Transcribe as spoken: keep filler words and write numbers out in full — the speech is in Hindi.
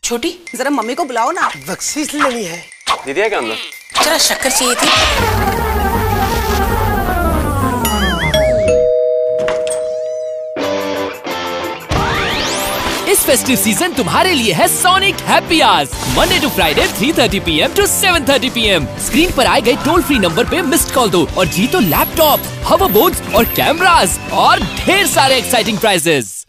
छोटी जरा मम्मी को बुलाओ ना, बख्शीश लेनी है। दीदी है क्या अंदर? जरा शक्कर चाहिए थी। इस फेस्टिव सीजन तुम्हारे लिए है Sonic happy hours, Monday to Friday three thirty P M to seven thirty P M. Screen पर आए गए टोल फ्री नंबर पे मिस्ड कॉल दो और जीतो लैपटॉप, हॉवर बोर्ड्स और कैमरास और ढेर सारे एक्साइटिंग प्राइजेस।